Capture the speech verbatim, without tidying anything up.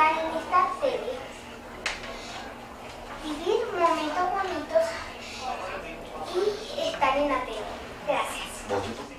disfrutar en esta serie, vivir momentos bonitos y estar en la tele. Gracias.